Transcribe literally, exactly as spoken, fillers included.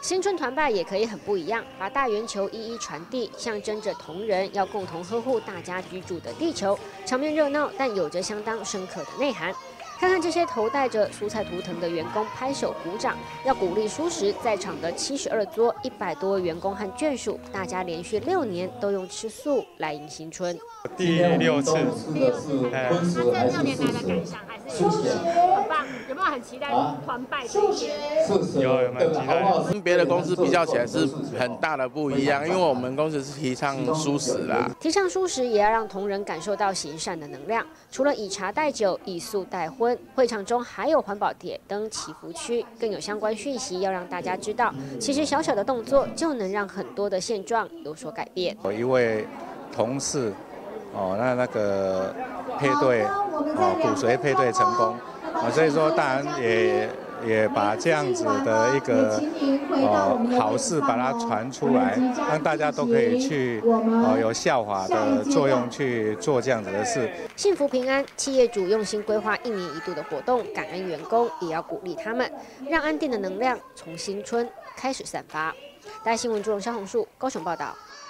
新春团拜也可以很不一样，把大圆球一一传递，象征着同仁要共同呵护大家居住的地球。场面热闹，但有着相当深刻的内涵。看看这些头戴着蔬菜图腾的员工拍手鼓掌，要鼓励蔬食在场的七十二桌一百多位员工和眷属，大家连续六年都用吃素来迎新春。 第六次， 第六次，那这六年来的感想还是很棒，有没有很期待团拜这一天？ 有有蛮期待。 跟别的公司比较起来是很大的不一样，因为我们公司是提倡蔬食啦， 提倡蔬食也要让同仁感受到行善的能量。除了以茶代酒、以素代荤，会场中还有环保铁灯祈福区，更有相关讯息要让大家知道。其实小小的动作就能让很多的现状有所改变。 有一位同事。哦，那那个配对，哦，骨髓配对成功，啊，所以说当然也也把这样子的一个哦好事把它传出来，让大家都可以去哦有效法的作用去做这样子的事。 幸福平安，企业主用心规划一年一度的活动，感恩员工，也要鼓励他们，让安定的能量从新春开始散发。大新闻主任肖红树高雄报道。